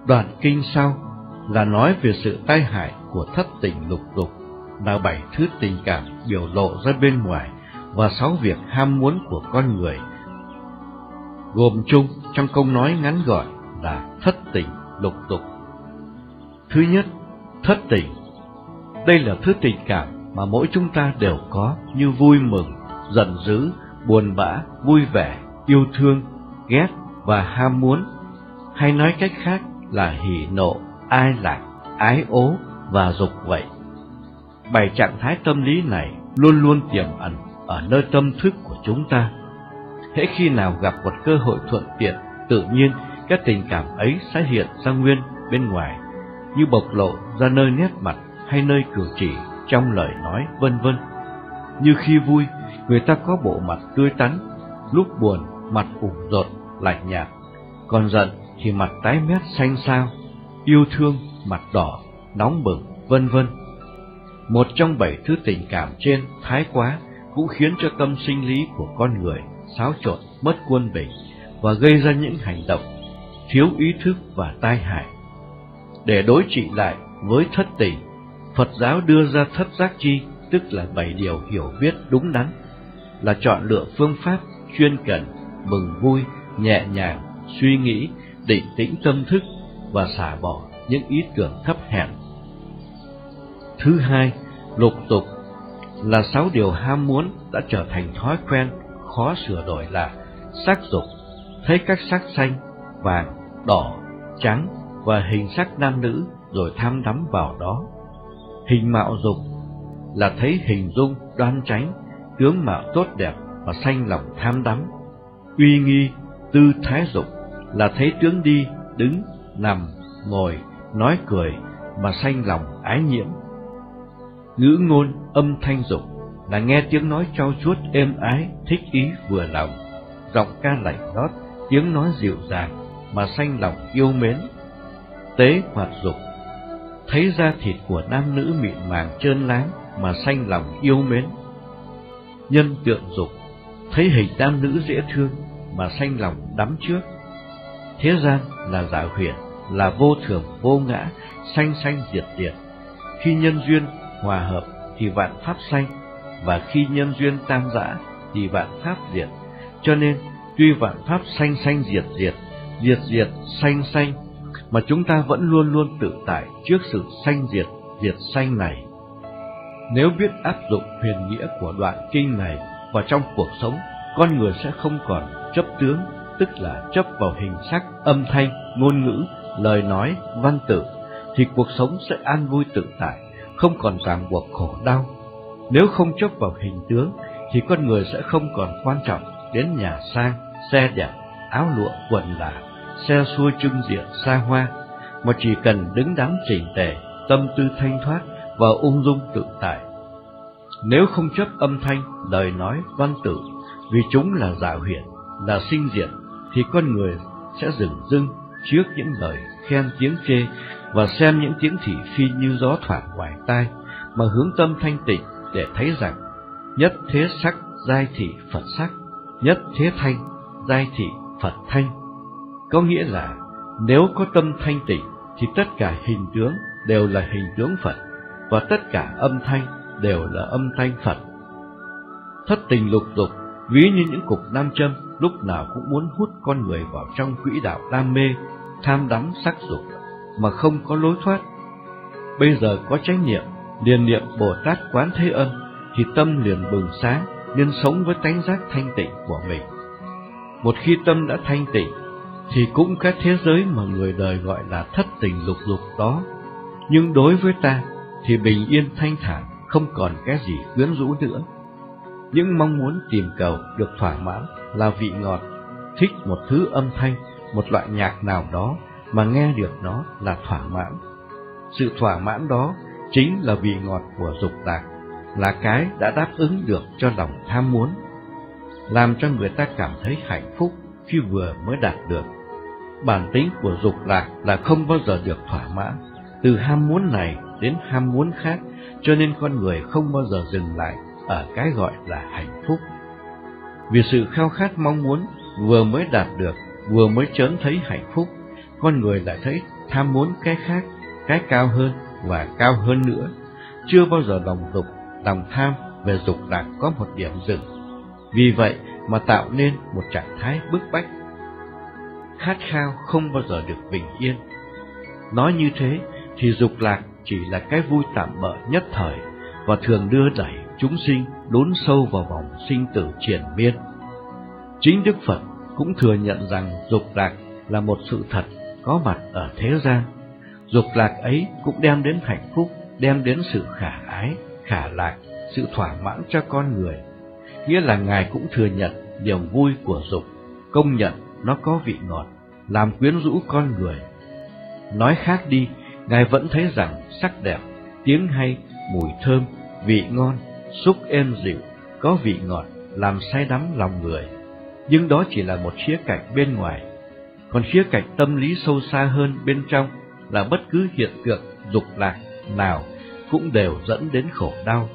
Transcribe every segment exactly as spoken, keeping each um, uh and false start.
Đoạn kinh sau là nói về sự tai hại của thất tình lục dục, là bảy thứ tình cảm biểu lộ ra bên ngoài và sáu việc ham muốn của con người, gồm chung trong câu nói ngắn gọn là thất tình lục dục. Thứ nhất, thất tình. Đây là thứ tình cảm mà mỗi chúng ta đều có, như vui mừng, giận dữ, buồn bã, vui vẻ, yêu thương, ghét và ham muốn, hay nói cách khác là hỉ nộ, ai lạc, ái ố và dục vậy. Bảy trạng thái tâm lý này luôn luôn tiềm ẩn ở nơi tâm thức của chúng ta. Hễ khi nào gặp một cơ hội thuận tiện, tự nhiên các tình cảm ấy sẽ hiện ra nguyên bên ngoài, như bộc lộ ra nơi nét mặt hay nơi cử chỉ, trong lời nói, vân vân. Như khi vui, người ta có bộ mặt tươi tắn, lúc buồn mặt ủ rột, lạnh nhạt, còn giận thì mặt tái mét xanh xao, yêu thương mặt đỏ, nóng bừng, vân vân. Một trong bảy thứ tình cảm trên thái quá cũng khiến cho tâm sinh lý của con người xáo trộn, mất quân bình và gây ra những hành động thiếu ý thức và tai hại. Để đối trị lại với thất tình, Phật giáo đưa ra thất giác chi, tức là bảy điều hiểu biết đúng đắn, là chọn lựa phương pháp chuyên cần, mừng vui, nhẹ nhàng, suy nghĩ, định tĩnh tâm thức và xả bỏ những ý tưởng thấp hèn. Thứ hai, lục dục, là sáu điều ham muốn đã trở thành thói quen, khó sửa đổi, là sắc dục, thấy các sắc xanh, vàng, đỏ, trắng và hình sắc nam nữ rồi tham đắm vào đó. Hình mạo dục, là thấy hình dung đoan chánh, tướng mạo tốt đẹp và sanh lòng tham đắm. Uy nghi, tư thái dục, là thấy tướng đi, đứng, nằm, ngồi, nói cười mà sanh lòng ái nhiễm. Ngữ ngôn, âm thanh dục, là nghe tiếng nói trau chuốt êm ái, thích ý vừa lòng, giọng ca lạnh lót, tiếng nói dịu dàng mà sanh lòng yêu mến. Tế hoạt dục, thấy da thịt của nam nữ mịn màng trơn láng mà sanh lòng yêu mến. Nhân tượng dục, thấy hình nam nữ dễ thương mà sanh lòng đắm trước. Thế gian là giả huyền, là vô thường vô ngã, sanh sanh diệt diệt. Khi nhân duyên hòa hợp thì vạn pháp sanh, và khi nhân duyên tan rã thì vạn pháp diệt. Cho nên tuy vạn pháp sanh sanh diệt diệt, diệt diệt sanh sanh, mà chúng ta vẫn luôn luôn tự tại trước sự sanh diệt, diệt sanh này. Nếu biết áp dụng huyền nghĩa của đoạn kinh này vào trong cuộc sống, con người sẽ không còn chấp tướng, tức là chấp vào hình sắc, âm thanh, ngôn ngữ, lời nói, văn tự, thì cuộc sống sẽ an vui tự tại, không còn ràng buộc khổ đau. Nếu không chấp vào hình tướng, thì con người sẽ không còn quan trọng đến nhà sang, xe đẹp, áo lụa, quần lả, xe xua trưng diện xa hoa, mà chỉ cần đứng đắn chỉnh tề, tâm tư thanh thoát và ung dung tự tại. Nếu không chấp âm thanh, lời nói, văn tự, vì chúng là giả huyễn, là sinh diệt, thì con người sẽ dửng dưng trước những lời khen tiếng chê và xem những tiếng thị phi như gió thoảng ngoài tai, mà hướng tâm thanh tịnh để thấy rằng nhất thế sắc giai thị Phật sắc, nhất thế thanh giai thị Phật thanh. Có nghĩa là nếu có tâm thanh tịnh thì tất cả hình tướng đều là hình tướng Phật, và tất cả âm thanh đều là âm thanh Phật. Thất tình lục dục ví như những cục nam châm, lúc nào cũng muốn hút con người vào trong quỹ đạo đam mê, tham đắm sắc dục mà không có lối thoát. Bây giờ có chánh niệm, liền niệm Bồ Tát Quán Thế Âm, thì tâm liền bừng sáng, nên sống với tánh giác thanh tịnh của mình. Một khi tâm đã thanh tịnh, thì cũng các thế giới mà người đời gọi là thất tình lục dục đó, nhưng đối với ta thì bình yên thanh thản, không còn cái gì quyến rũ nữa. Những mong muốn tìm cầu được thỏa mãn là vị ngọt, thích một thứ âm thanh, một loại nhạc nào đó mà nghe được nó là thỏa mãn. Sự thỏa mãn đó chính là vị ngọt của dục lạc, là cái đã đáp ứng được cho lòng tham muốn, làm cho người ta cảm thấy hạnh phúc khi vừa mới đạt được. Bản tính của dục lạc là không bao giờ được thỏa mãn, từ ham muốn này đến ham muốn khác, cho nên con người không bao giờ dừng lại ở cái gọi là hạnh phúc. Vì sự khao khát mong muốn vừa mới đạt được, vừa mới chớn thấy hạnh phúc, con người lại thấy tham muốn cái khác, cái cao hơn và cao hơn nữa. Chưa bao giờ lòng dục, lòng tham về dục lạc có một điểm dừng. Vì vậy mà tạo nên một trạng thái bức bách. Khát khao không bao giờ được bình yên. Nói như thế thì dục lạc chỉ là cái vui tạm bợ nhất thời và thường đưa đẩy chúng sinh đốn sâu vào vòng sinh tử triền miên. Chính Đức Phật cũng thừa nhận rằng dục lạc là một sự thật có mặt ở thế gian. Dục lạc ấy cũng đem đến hạnh phúc, đem đến sự khả ái, khả lạc, sự thỏa mãn cho con người. Nghĩa là Ngài cũng thừa nhận niềm vui của dục, công nhận nó có vị ngọt, làm quyến rũ con người. Nói khác đi, Ngài vẫn thấy rằng sắc đẹp, tiếng hay, mùi thơm, vị ngon, xúc êm dịu, có vị ngọt, làm say đắm lòng người. Nhưng đó chỉ là một khía cạnh bên ngoài. Còn khía cạnh tâm lý sâu xa hơn bên trong là bất cứ hiện tượng dục lạc nào cũng đều dẫn đến khổ đau.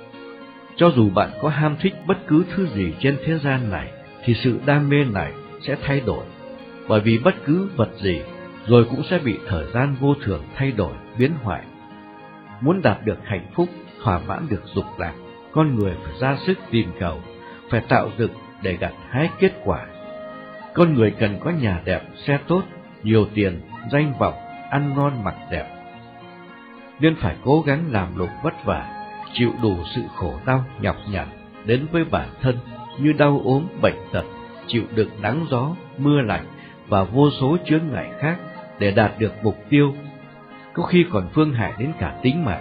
Cho dù bạn có ham thích bất cứ thứ gì trên thế gian này, thì sự đam mê này sẽ thay đổi. Bởi vì bất cứ vật gì rồi cũng sẽ bị thời gian vô thường thay đổi, biến hoại. Muốn đạt được hạnh phúc, thỏa mãn được dục lạc, con người phải ra sức tìm cầu, phải tạo dựng để gặt hái kết quả. Con người cần có nhà đẹp, xe tốt, nhiều tiền, danh vọng, ăn ngon mặc đẹp, nên phải cố gắng làm lụng vất vả, chịu đủ sự khổ đau nhọc nhằn đến với bản thân như đau ốm, bệnh tật, chịu đựng nắng gió, mưa lạnh và vô số chướng ngại khác để đạt được mục tiêu, có khi còn phương hại đến cả tính mạng.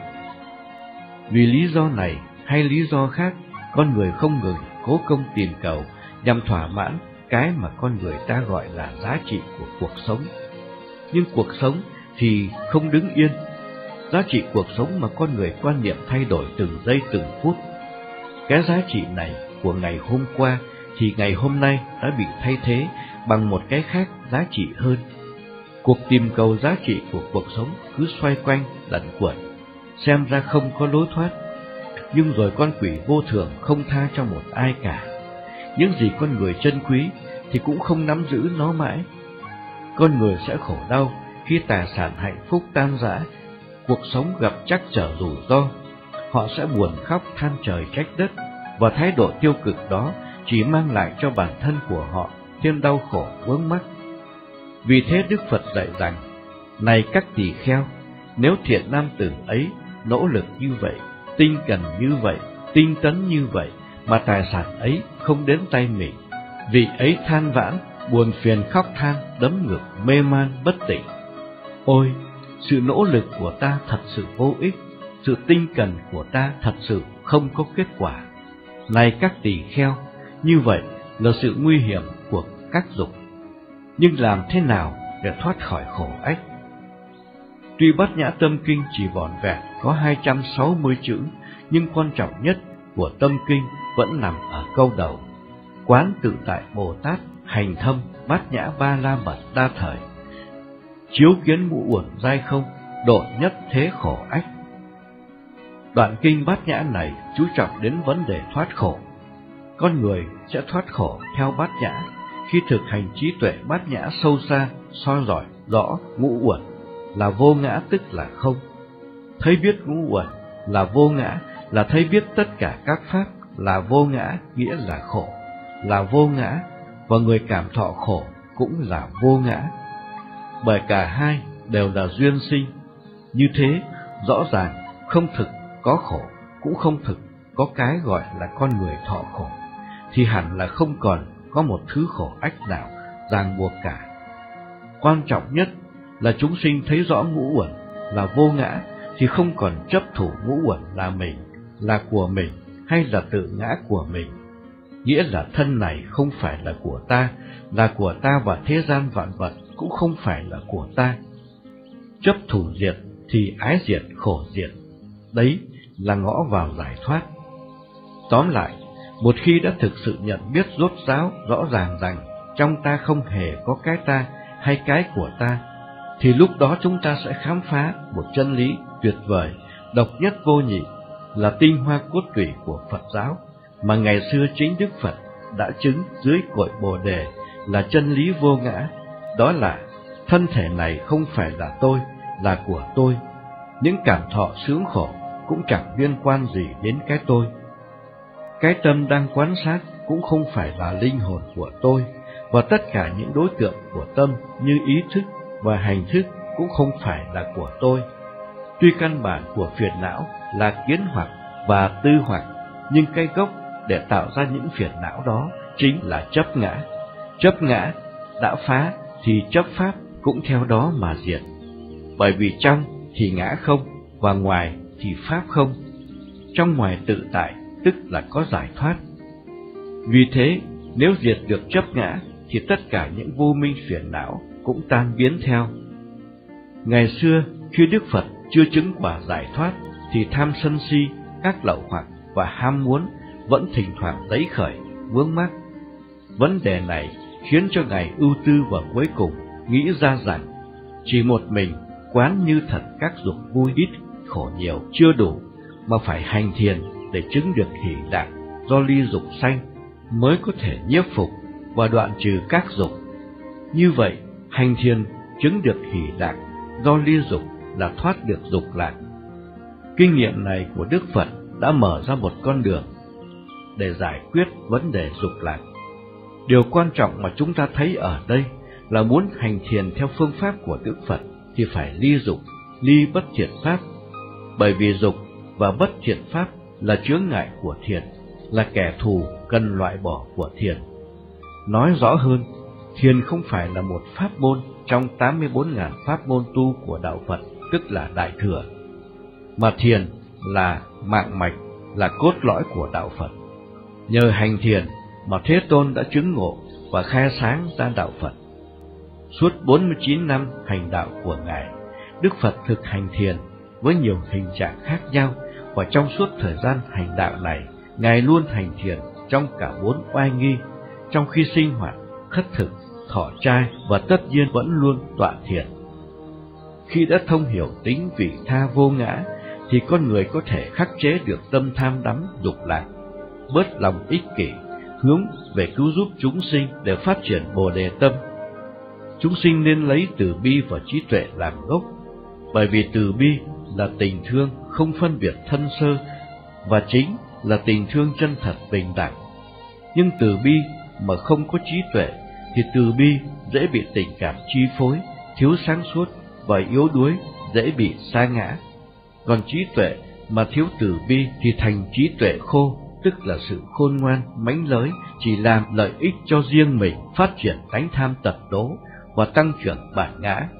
Vì lý do này hay lý do khác, con người không ngừng cố công tìm cầu nhằm thỏa mãn cái mà con người ta gọi là giá trị của cuộc sống. Nhưng cuộc sống thì không đứng yên. Giá trị cuộc sống mà con người quan niệm thay đổi từng giây từng phút. Cái giá trị này của ngày hôm qua thì ngày hôm nay đã bị thay thế bằng một cái khác giá trị hơn. Cuộc tìm cầu giá trị của cuộc sống cứ xoay quanh lẩn quẩn, xem ra không có lối thoát. Nhưng rồi con quỷ vô thường không tha cho một ai cả. Những gì con người trân quý thì cũng không nắm giữ nó mãi. Con người sẽ khổ đau khi tài sản hạnh phúc tan rã, cuộc sống gặp trắc trở rủi ro. Họ sẽ buồn khóc than trời trách đất, và thái độ tiêu cực đó chỉ mang lại cho bản thân của họ thêm đau khổ vướng mắc. Vì thế Đức Phật dạy rằng: này các tỳ kheo, nếu thiện nam tử ấy nỗ lực như vậy, tinh cần như vậy, tinh tấn như vậy, mà tài sản ấy không đến tay mình, vị ấy than vãn, buồn phiền khóc than, đấm ngực, mê man, bất tỉnh. Ôi, sự nỗ lực của ta thật sự vô ích, sự tinh cần của ta thật sự không có kết quả. Này các tỳ kheo, như vậy là sự nguy hiểm của các dục. Nhưng làm thế nào để thoát khỏi khổ ách? Tuy Bát Nhã Tâm Kinh chỉ vỏn vẹn có hai trăm sáu mươi chữ, nhưng quan trọng nhất của tâm kinh vẫn nằm ở câu đầu: quán tự tại Bồ Tát, hành thâm bát nhã ba la mật đa thời, chiếu kiến ngũ uẩn giai không, độ nhất thế khổ ách. Đoạn kinh Bát Nhã này chú trọng đến vấn đề thoát khổ. Con người sẽ thoát khổ theo Bát Nhã khi thực hành trí tuệ Bát Nhã sâu xa, soi rọi rõ ngũ uẩn là vô ngã, tức là không. Thấy biết ngũ uẩn là vô ngã là thấy biết tất cả các pháp là vô ngã, nghĩa là khổ là vô ngã, và người cảm thọ khổ cũng là vô ngã. Bởi cả hai đều là duyên sinh. Như thế, rõ ràng không thực có khổ, cũng không thực có cái gọi là con người thọ khổ, thì hẳn là không còn có một thứ khổ ách nào ràng buộc cả. Quan trọng nhất là chúng sinh thấy rõ ngũ uẩn là vô ngã thì không còn chấp thủ ngũ uẩn là mình, là của mình hay là tự ngã của mình. Nghĩa là thân này không phải là của ta, là của ta, và thế gian vạn vật cũng không phải là của ta. Chấp thủ diệt thì ái diệt, khổ diệt. Đấy là ngõ vào giải thoát. Tóm lại, một khi đã thực sự nhận biết rốt ráo rõ ràng rằng trong ta không hề có cái ta hay cái của ta, thì lúc đó chúng ta sẽ khám phá một chân lý tuyệt vời, độc nhất vô nhị, là tinh hoa cốt tủy của Phật giáo, mà ngày xưa chính Đức Phật đã chứng dưới cội Bồ Đề, là chân lý vô ngã. Đó là Thân thể này không phải là tôi, là của tôi. Những cảm thọ sướng khổ cũng chẳng liên quan gì đến cái tôi. Cái tâm đang quan sát cũng không phải là linh hồn của tôi, và tất cả những đối tượng của tâm như ý thức và hành thức cũng không phải là của tôi. Tuy căn bản của phiền não là kiến hoặc và tư hoặc, nhưng cái gốc để tạo ra những phiền não đó chính là chấp ngã. Chấp ngã đã phá thì chấp pháp cũng theo đó mà diệt. Bởi vì trong thì ngã không, và ngoài thì pháp không. Trong ngoài tự tại tức là có giải thoát. Vì thế, nếu diệt được chấp ngã thì tất cả những vô minh phiền não cũng tan biến theo. Ngày xưa, khi Đức Phật chưa chứng quả giải thoát, thì tham sân si, các lậu hoặc và ham muốn vẫn thỉnh thoảng lấy khởi, vướng mắc. Vấn đề này khiến cho Ngài ưu tư và cuối cùng nghĩ ra rằng chỉ một mình quán như thật các dục vui ít, khổ nhiều chưa đủ, mà phải hành thiền để chứng được hỷ lạc do ly dục sanh mới có thể nhiếp phục và đoạn trừ các dục. Như vậy, hành thiền chứng được hỷ lạc do ly dục là thoát được dục lạc. Kinh nghiệm này của Đức Phật đã mở ra một con đường để giải quyết vấn đề dục lạc. Điều quan trọng mà chúng ta thấy ở đây là muốn hành thiền theo phương pháp của Đức Phật thì phải ly dục, ly bất thiện pháp. Bởi vì dục và bất thiện pháp là chướng ngại của thiền, là kẻ thù cần loại bỏ của thiền. Nói rõ hơn, thiền không phải là một pháp môn trong tám mươi bốn nghìn pháp môn tu của Đạo Phật, tức là Đại Thừa, mà thiền là mạng mạch, là cốt lõi của Đạo Phật. Nhờ hành thiền mà Thế Tôn đã chứng ngộ và khai sáng ra Đạo Phật. Suốt bốn mươi chín năm hành đạo của Ngài, Đức Phật thực hành thiền với nhiều hình trạng khác nhau, và trong suốt thời gian hành đạo này, Ngài luôn hành thiền trong cả bốn oai nghi, trong khi sinh hoạt, khất thực, thọ trai và tất nhiên vẫn luôn tọa thiền. Khi đã thông hiểu tính vị tha vô ngã, thì con người có thể khắc chế được tâm tham đắm dục lạc, bớt lòng ích kỷ, hướng về cứu giúp chúng sinh để phát triển Bồ Đề tâm. Chúng sinh nên lấy từ bi và trí tuệ làm gốc, bởi vì từ bi là tình thương không phân biệt thân sơ, và chính là tình thương chân thật bình đẳng. Nhưng từ bi mà không có trí tuệ thì từ bi dễ bị tình cảm chi phối, thiếu sáng suốt và yếu đuối, dễ bị sa ngã. Còn trí tuệ mà thiếu từ bi thì thành trí tuệ khô, tức là sự khôn ngoan, mánh lới, chỉ làm lợi ích cho riêng mình, phát triển tánh tham tật đố và tăng trưởng bản ngã.